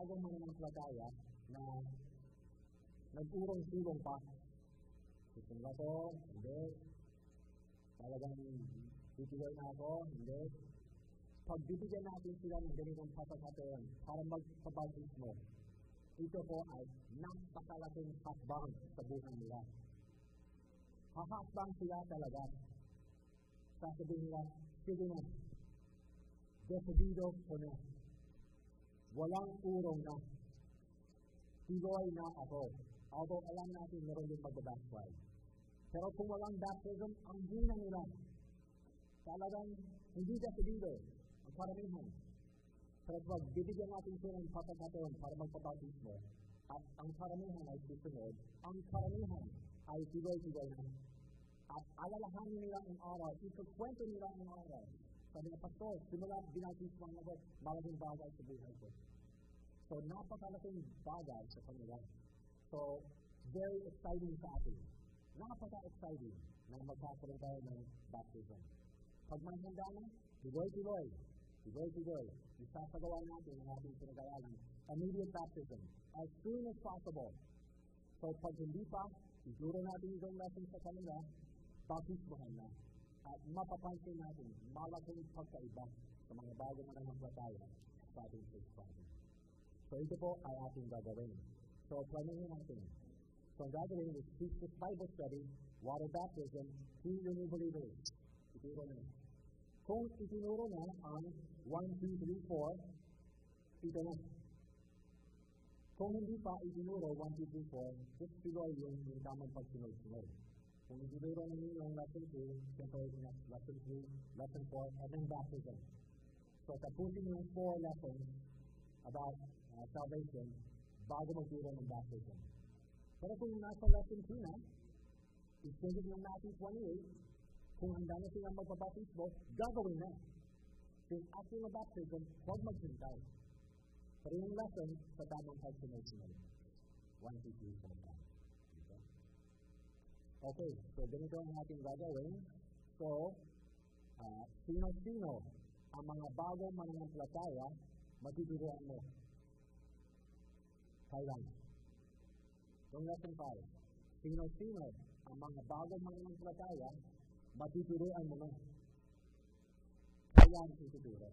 bagong mananampalataya na nag-urong-urong pa. Gusto nila ko, hindi. Talagang bibigay na ako, hindi. Pag bibigyan natin sila ng ganitong pagkakataon para magpabautismo, ito po ay napakalaking hakbang sa buhay nila. Hahakbang sila talaga. Sasabihin nila, sige na, decidido ko na. Walang urong na. Tiloy na ako. Although alam natin meron din mag-backslide. Pero kung walang baptism, ang hina nila. Talagang hindi decidido ang karamihan. Pero pag bibigyan natin sila ng pagkakataon para magpabautismo, at ang karamihan ay susunod, ang karamihan ay tiloy-tiloy na. At alalahanin nila ang araw, ikukwento nila ang araw. Sabi na, Pastor, simula binautismo ang nagot, malaking bagay sa buhay ko. So, napakalaking bagay sa kanila. So, very exciting sa atin. Napaka-exciting na magkakaroon tayo ng baptism. Pag may handa na, tiloy-tiloy. Tiloy-tiloy. Isasagawa natin ang ating pinag-aralan. Immediate baptism. As soon as possible. So, pag hindi pa, ituro natin yung lesson sa kanila, baptismohan na. At mapapansin natin, malaking pagkaiba sa mga bagong mananampalataya sa ating faith family. So, ito po ay ating gagawin. So, planuhin natin. So, ang gagawin is teach this Bible study, water baptism, to the new believers. Ituro na. Kung itinuro na ang 1, 2, 3, 4, ito na. Kung hindi pa itinuro 1, 2, 3, 4, just tuloy yung tamang pagsunod-sunod. Kung itinuro na ninyo ang lesson 2, siyempre lesson 3, lesson 4, and then baptism. So, tapusin yung 4 lessons about salvation bago magturo ng baptism. Pero kung nasa lesson 2 na, extended ng natin 28, kung handa na silang magpabautismo, gagawin na. Kung after na baptism, huwag maghintay. Pero yung lesson sa tamang pagsunod-sunod. 1, 2, 3, 4, 5. Okay, so ganito ang ating gagawin. So, sino-sino ang mga bagong mananampalataya matuturuan mo? Kailan? Yung lesson 5. Sino-sino ang mga bagong mananampalataya matuturuan mo na? Kailan tututuro?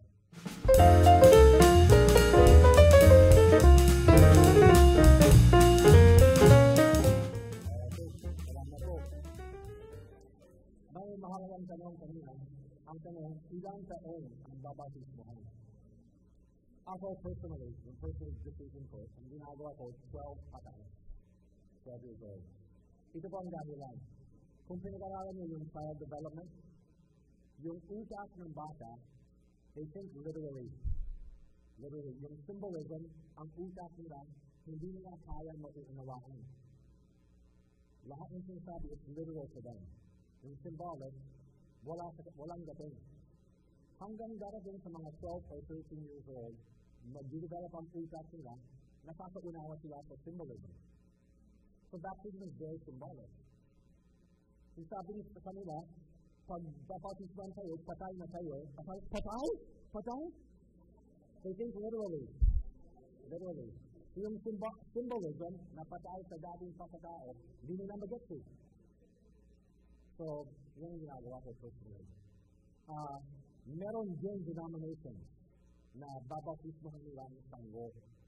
May mahalagang tanong kanina. Ang tanong, ilang taon ang babautismohan? Ako personally, yung personal decision ko, ang ginagawa ko, 12 patay. 12 years old. Ito po ang dahilan. Kung pinag-aralan niyo yung child development, yung utak ng bata, they think literally. Literally, yung symbolism, ang utak nila, hindi nila kaya mauunawaan. Lahat ng sinasabi is literal to them. Yung symbolic, walang dating. Hanggang darating sa mga 12 or 13 years old, mag-develop ang utak nila, nakakaunawa sila sa symbolism. So baptism is very symbolic. Yung sabi niyo sa kanila, pag baptisman kayo, patay na kayo. Patay? Patay? They think literally. Literally. Yung symbolism na patay sa dating pagkatao, hindi nila mag-get to. So, yung ginagawa ko personally. Meron din denomination na babautismohan nila ng sanggo.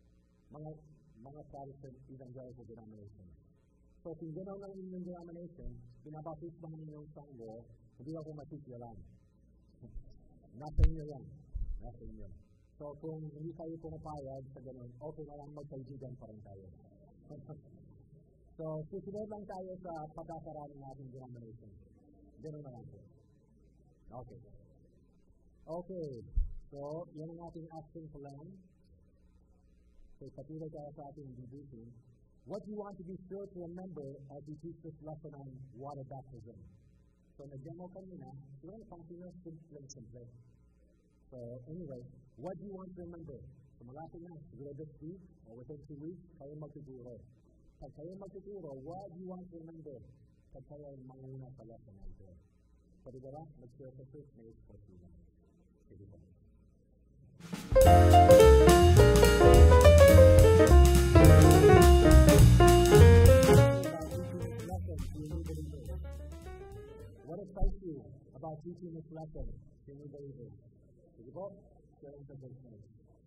Mga Protestant evangelical denomination. So, kung gano'n lang yung denomination, pinabautismohan ninyo yung sanggo, hindi ako matikilan. Nasa inyo yan. Nasa inyo. So, kung hindi kayo pumapayag sa gano'n, okay na lang magkaibigan pa rin tayo. So, susunod lang tayo sa pagkakaraan ng ating denomination. Gano'n na lang po. Okay. Okay. So, yan ang ating action plan. So, patuloy tayo sa ating debriefing. What do you want to be sure to remember as we teach this lesson on water baptism? So, nag-demo kanina, siguro pang-sino simple. So, anyway, what do you want to remember? So, malapit na, siguro this week or within 2 weeks, kayo magtuturo. Pag kayo magtuturo, what do you want to remember? Pag kayo manguna sa lesson na ito. So, diba, mag-share sa first mate for sila. Sige ba? about teaching this lesson to new believers. Sige po, share sa business.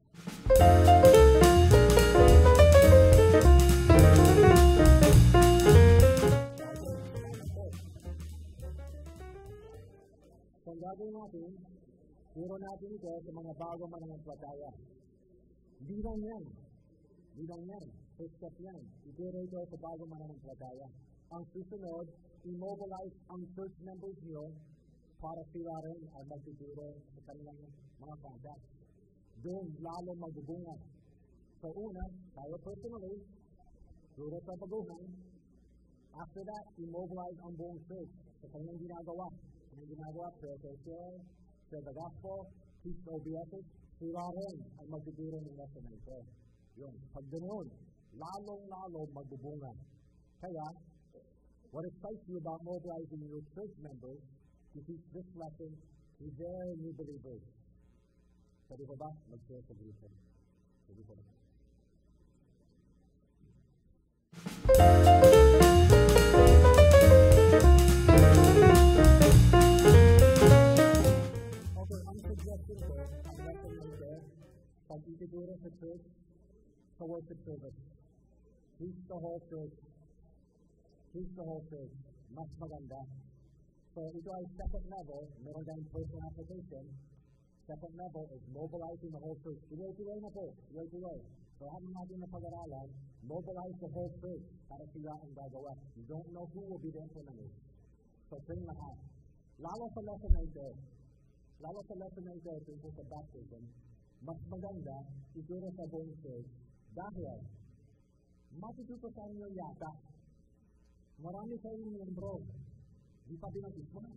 So, ang gagawin natin, turo natin ito sa mga bago mananampalataya. Hindi lang yan. First step yan. Ituro ito sa bago mananampalataya. Ang susunod, immobilize ang church members niyo para sila rin ay magtuturo sa kanilang mga contact. Doon lalo magbubunga. So una, tayo personally, turo sa baguhan. After that, immobilize ang buong church sa kanilang ginagawa. Share the gospel, teach the OBSs, sila rin ay magtuturo ng lesson na ito. Yun. Pag ganoon, lalong-lalo magbubunga. Kaya, what excites you about mobilizing your church members to teach this lesson to their new believers? Pwede ko ba mag-share sa grupo? Pwede ko ba? Okay, ang suggestion ko, ang lesson nito, pag ituturo sa church, sa worship service, teach the whole church. Mas maganda. So, ito ay second level, meron tayong personal application. Second level is mobilizing the whole church. Tuloy-tuloy na po. So, habang natin na pag-aralan, mobilize the whole church para sila ang gagawa. You don't know who will be the implementers. So, bring lahat. Lalo sa lesson na ito, tungkol sa baptism, mas maganda ituro sa buong church dahil matututo sa inyo yata marami kayong miyembro, di pa binatismo.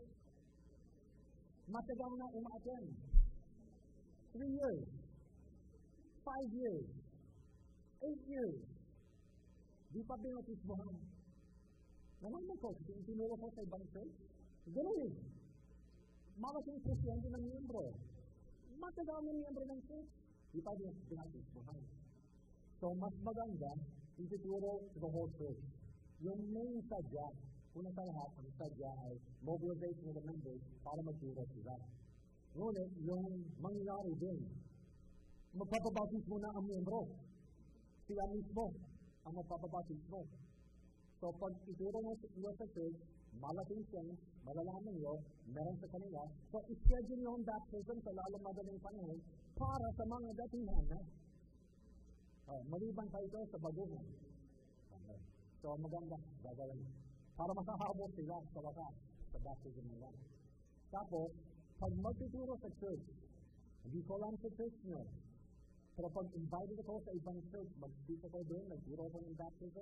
Matagal na umaaten. 3 years, 5 years, 8 years, di pa binatismohan. Naman ko, tinuro ko sa ibang church, gano'n. Malaking Christian din ng miyembro. Matagal na miyembro ng church, di pa binatismohan. So, mas maganda, ituturo sa the whole church. Yung main sadya, una sa lahat, ang sadya ay mobilize ng members para magturo sila. Ngunit, yung mangyayari din, magpapabatis mo na ang miyembro. Sila mismo ang magpapabatis mo. So, pag ituro mo sa church, malaking chance, malalaman nyo, meron sa kanila. So, ischedule nyo ang baptism sa lalong madaling panahon para sa mga datingan na. Maliban pa ito sa baguhan. So, maganda, gagawin. Para makahabot sila sa wakas, sa baptism nila. Tapos, pag magtuturo sa church, hindi ko lang sa church nyo, pero pag invited ako sa ibang church, mag-speak ako doon, nagturo ako ng baptism,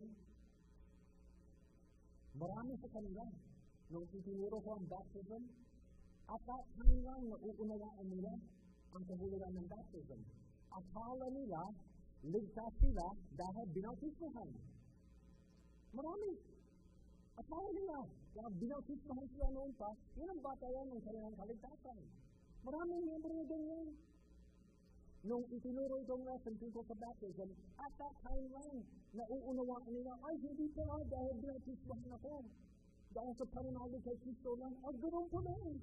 marami sa kanila, nung itinuro ko ang baptism, at hanggang nauunawaan nila ang kahulugan ng baptism. Akala nila, ligtas sila dahil binautismohan. Marami. Akala nila, kaya binautismohan sila noon pa, yun ang batayan ng kanilang kaligtasan. Maraming miyembro na ganyan. Nung itinuro itong lesson tungkol sa baptism, at that time lang, nauunawaan nila, ay, hindi pa dahil binautismohan ako. Dahil sa pananalig kay Kristo lang, ganoon po na eh.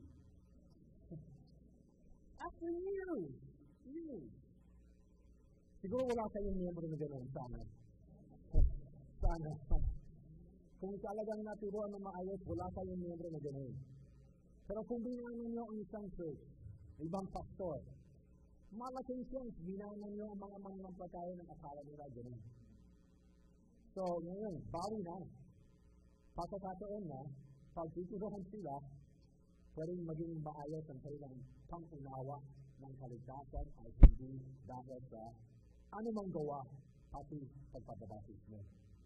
After years. Siguro wala kayong miyembro na ganoon, sana. Kung talagang naturuan ng maayos, wala kayong miyembro na ganoon. Pero kung binayan ninyo ang isang church, ibang pastor, malaking chance, binayan ninyo ang mga mananampalataya ng akala nila ganoon. So, ngayon, bawi na. Pagkakataon na, pag tuturuan sila, pwedeng maging maayos ang kanilang pang-unawa ng kaligtasan ay hindi dahil sa anumang gawa, pati pagpapabasis mo.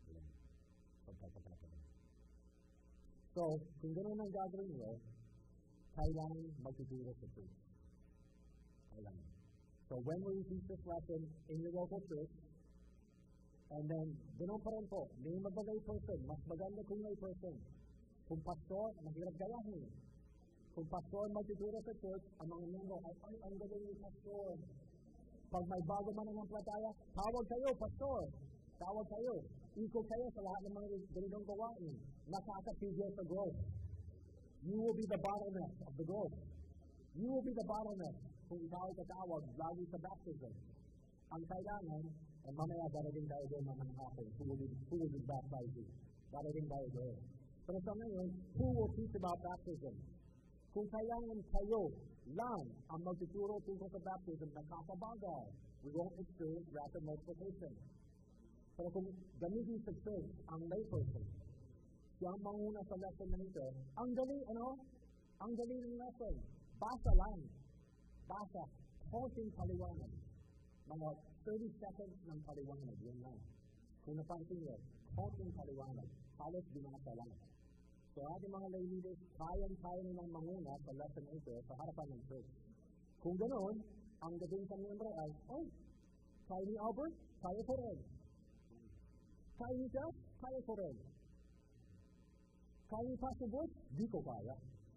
So, kung gano'n ang gagawin nyo, kailangan magtuturo sa church. Kailangan. So, when will you teach this lesson in your local church? And then, gano'n pa rin po, may magbagay person, mas maganda kung may person. Kung pastor, mahirap gayahin. Kung pastor magtuturo sa church, ang mga miyembro, ay, ang galing ni pastor. Pag may bago man ang plataya, tawag kayo, pastor. Tawag kayo. Ikot kayo sa lahat ng mga ganitong gawain. Nakakapigil sa growth. You will be the bottleneck of the growth. You will be the bottleneck kung ikaw ay tatawag lagi sa baptism. Ang kailangan, at mamaya darating tayo doon naman hapon, who will be baptized you. Darating tayo doon. Pero sa ngayon, who will teach about baptism? Kung kailangan kayo lang ang magtuturo tungkol sa baptism, nakakabagay. We won't experience rapid multiplication. Pero kung gamitin sa church ang layperson, siya ang manguna sa lesson na ito, ang dali, Ang dali ng lesson. Basa lang. Basa. Konting paliwanag. Mga 30 seconds ng paliwanag. Yan lang. Kung napansin nyo, konting paliwanag. Halos binasa lang. So, ating mga lay leaders, kayang-kaya nilang manguna sa lesson na ito sa harapan ng church. Kung ganoon, ang gagawin sa miyembro ay, kaya ni Albert, kaya ko rin. Kaya ni Jeff, kaya ko rin. Kaya ni Pastor Bush, di ko kaya.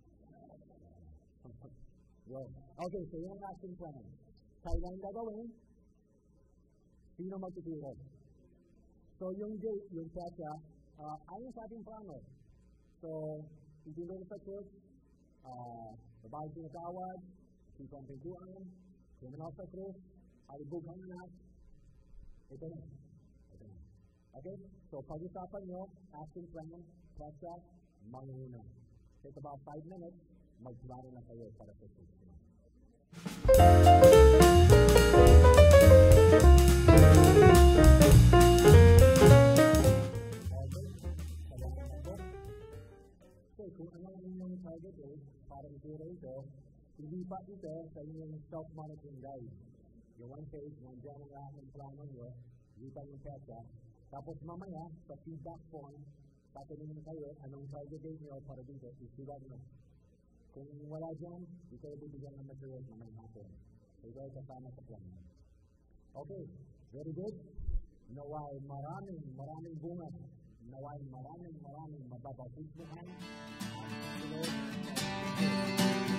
Okay, so yung action plan. Kailan gagawin? Sino magtuturo? So yung date, yung petsa, ayon sa ating plano. So, itulong sa church, babae sinatawad, sipang pintuan, criminal sa cruz, alibughan na, ito na. Okay? So, pag-usapan nyo, action plan, petsa, manguna. Take about 5 minutes, magplano na kayo para sa church. Kung ano ang inyong target para ituro ito, hindi pa ito sa inyong self-monitoring guide. Yung one page, nandiyan ang lahat ng plano nyo, hindi pa yung petsa. Tapos mamaya, sa feedback form, tatanungin kayo anong target date nyo para dito, isulat nyo. Kung wala dyan, di kayo bibigyan ng materials na may hapon. So, ito ay kasama sa plano. Okay, very good. Naway maraming bunga. Naway maraming mababasig mo ang